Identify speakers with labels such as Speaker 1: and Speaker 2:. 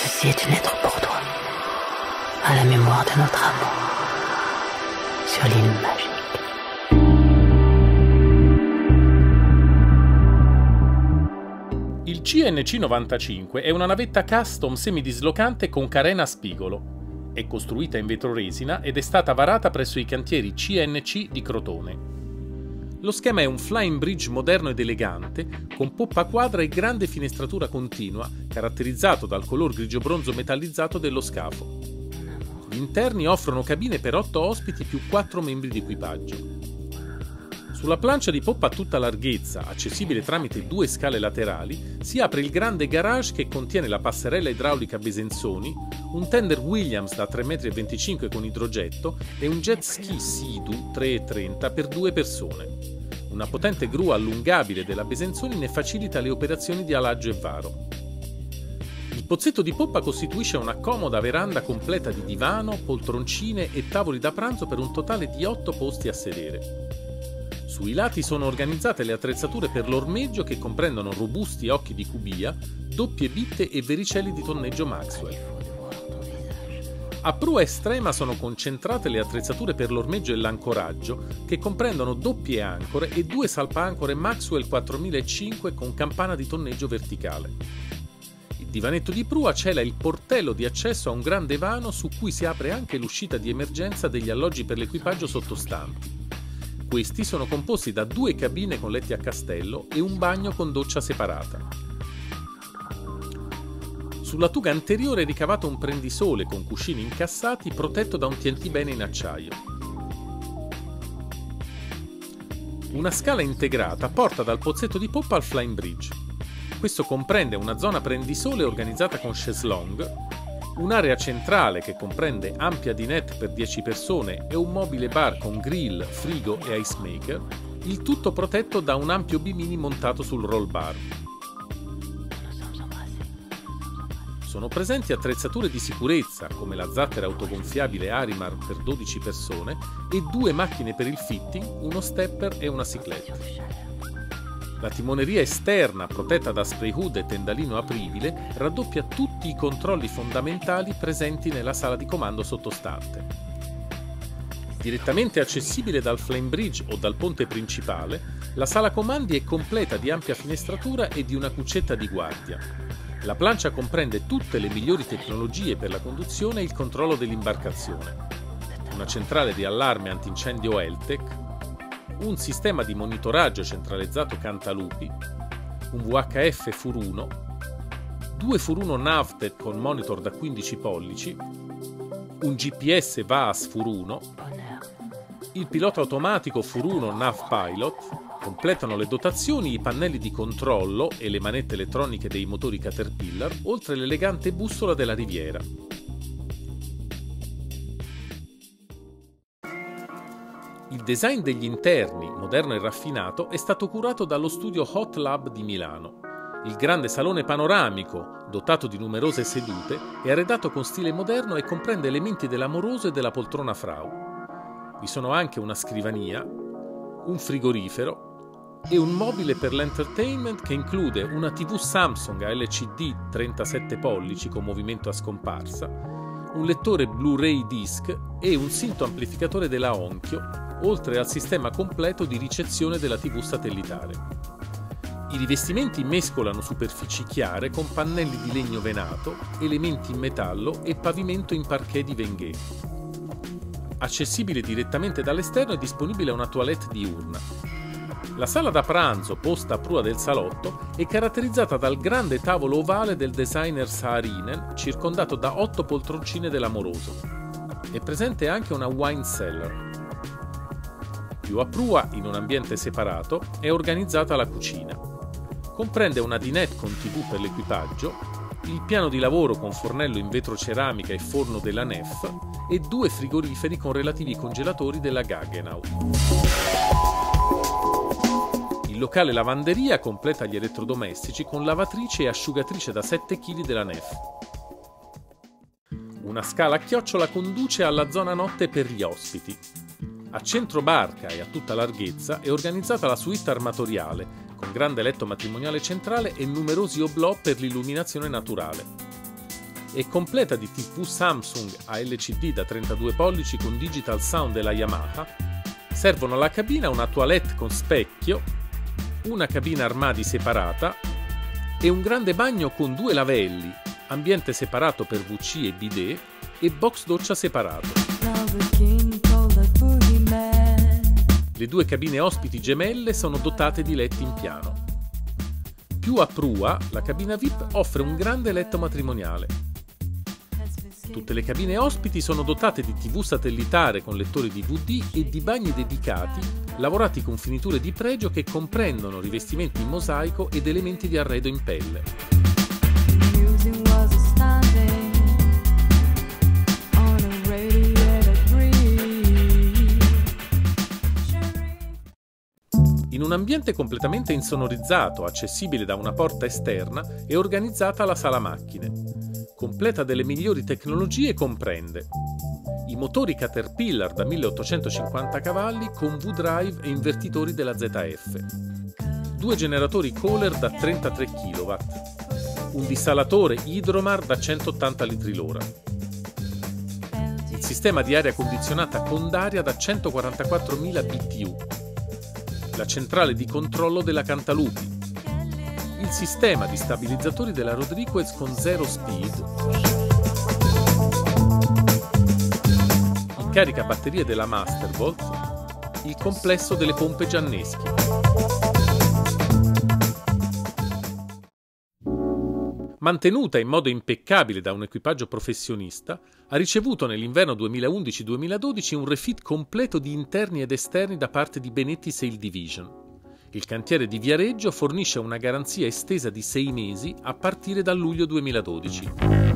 Speaker 1: Ceci est une lettre pour toi, à la mémoire de notre amour, sur l'île magique.
Speaker 2: Il CNC-95 è una navetta custom semidislocante con carena a spigolo. È costruita in vetroresina ed è stata varata presso i cantieri CNC di Crotone. Lo schema è un flying bridge moderno ed elegante, con poppa quadra e grande finestratura continua, caratterizzato dal color grigio-bronzo metallizzato dello scafo. Gli interni offrono cabine per 8 ospiti più 4 membri di equipaggio. Sulla plancia di poppa a tutta larghezza, accessibile tramite 2 scale laterali, si apre il grande garage che contiene la passerella idraulica Besenzoni, un tender Williams da 3,25 m con idrogetto e un jet ski Sea-Doo 3,30 per 2 persone. Una potente gru allungabile della Besenzoni ne facilita le operazioni di alaggio e varo. Il pozzetto di poppa costituisce una comoda veranda completa di divano, poltroncine e tavoli da pranzo per un totale di 8 posti a sedere. Sui lati sono organizzate le attrezzature per l'ormeggio che comprendono robusti occhi di cubia, doppie bitte e vericelli di tonneggio Maxwell. A prua estrema sono concentrate le attrezzature per l'ormeggio e l'ancoraggio, che comprendono doppie ancore e 2 salpaancore Maxwell 4005 con campana di tonneggio verticale. Il divanetto di prua cela il portello di accesso a un grande vano su cui si apre anche l'uscita di emergenza degli alloggi per l'equipaggio sottostanti. Questi sono composti da 2 cabine con letti a castello e un bagno con doccia separata. Sulla tuga anteriore è ricavato un prendisole con cuscini incassati protetto da un TNT-bene in acciaio. Una scala integrata porta dal pozzetto di poppa al flying bridge. Questo comprende una zona prendisole organizzata con chaiselong, un'area centrale che comprende ampia dinette per 10 persone e un mobile bar con grill, frigo e ice maker, il tutto protetto da un ampio bimini montato sul roll bar. Sono presenti attrezzature di sicurezza come la zattera autogonfiabile Arimar per 12 persone e 2 macchine per il fitting, uno stepper e una cyclette. La timoneria esterna, protetta da spray hood e tendalino apribile, raddoppia tutti i controlli fondamentali presenti nella sala di comando sottostante. Direttamente accessibile dal flying bridge o dal ponte principale, la sala comandi è completa di ampia finestratura e di una cuccetta di guardia. La plancia comprende tutte le migliori tecnologie per la conduzione e il controllo dell'imbarcazione. Una centrale di allarme antincendio Eltec, un sistema di monitoraggio centralizzato Cantalupi, un VHF Furuno, 2 Furuno Navtet con monitor da 15 pollici, un GPS VAAS Furuno, il pilota automatico Furuno Navpilot. Completano le dotazioni i pannelli di controllo e le manette elettroniche dei motori Caterpillar, oltre l'elegante bussola della Riviera. Il design degli interni, moderno e raffinato, è stato curato dallo studio Hot Lab di Milano. Il grande salone panoramico, dotato di numerose sedute, è arredato con stile moderno e comprende elementi dell'amoroso e della poltrona Frau. Vi sono anche una scrivania, un frigorifero e un mobile per l'entertainment che include una TV Samsung a LCD 37 pollici con movimento a scomparsa, un lettore Blu-ray disc e un synth amplificatore della Onkyo, oltre al sistema completo di ricezione della TV satellitare. I rivestimenti mescolano superfici chiare con pannelli di legno venato, elementi in metallo e pavimento in parquet di Wenguet. Accessibile direttamente dall'esterno è disponibile una toilette diurna. La sala da pranzo, posta a prua del salotto, è caratterizzata dal grande tavolo ovale del designer Saarinen, circondato da 8 poltroncine dell'amoroso. È presente anche una wine cellar. Più a prua, in un ambiente separato, è organizzata la cucina. Comprende una dinette con TV per l'equipaggio, il piano di lavoro con fornello in vetro ceramica e forno della Neff e 2 frigoriferi con relativi congelatori della Gaggenau. Il locale lavanderia completa gli elettrodomestici con lavatrice e asciugatrice da 7 kg della Neff. Una scala a chiocciola conduce alla zona notte per gli ospiti. A centro barca e a tutta larghezza è organizzata la suite armatoriale, con grande letto matrimoniale centrale e numerosi oblò per l'illuminazione naturale. È completa di TV Samsung a LCD da 32 pollici con digital sound della Yamaha. Servono alla cabina una toilette con specchio, una cabina armadi separata e un grande bagno con 2 lavelli, ambiente separato per WC e bidet e box doccia separato. Le 2 cabine ospiti gemelle sono dotate di letti in piano. Più a prua, la cabina VIP offre un grande letto matrimoniale. Tutte le cabine ospiti sono dotate di TV satellitare con lettore DVD e di bagni dedicati, lavorati con finiture di pregio che comprendono rivestimenti in mosaico ed elementi di arredo in pelle. In un ambiente completamente insonorizzato, accessibile da una porta esterna, è organizzata la sala macchine. Completa delle migliori tecnologie, comprende i motori Caterpillar da 1850 cavalli con V-Drive e invertitori della ZF, 2 generatori Kohler da 33 kW, un dissalatore Hydromar da 180 litri l'ora, il sistema di aria condizionata Condaria da 144.000 BTU, la centrale di controllo della Cantalupi, il sistema di stabilizzatori della Rodriguez con 0 speed, il caricabatterie della Mastervolt, il complesso delle pompe Gianneschi. Mantenuta in modo impeccabile da un equipaggio professionista, ha ricevuto nell'inverno 2011-2012 un refit completo di interni ed esterni da parte di Benetti Sail Division. Il cantiere di Viareggio fornisce una garanzia estesa di 6 mesi a partire dal luglio 2012.